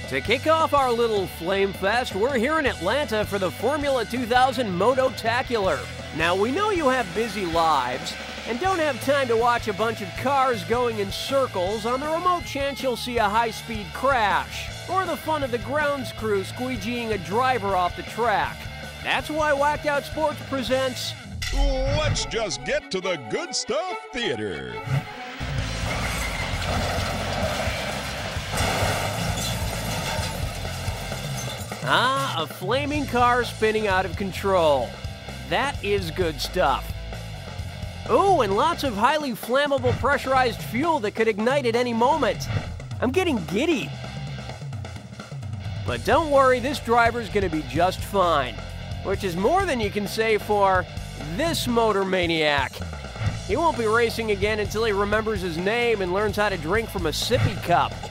To kick off our little Flame Fest, we're here in Atlanta for the Formula 2000 Mototacular. Now, we know you have busy lives and don't have time to watch a bunch of cars going in circles on the remote chance you'll see a high-speed crash, or the fun of the grounds crew squeegeeing a driver off the track. That's why Whacked Out Sports presents... Let's just get to the good stuff theater. Ah, a flaming car spinning out of control. That is good stuff. Oh, and lots of highly flammable pressurized fuel that could ignite at any moment. I'm getting giddy. But don't worry, this driver's gonna be just fine, which is more than you can say for this motor maniac. He won't be racing again until he remembers his name and learns how to drink from a sippy cup.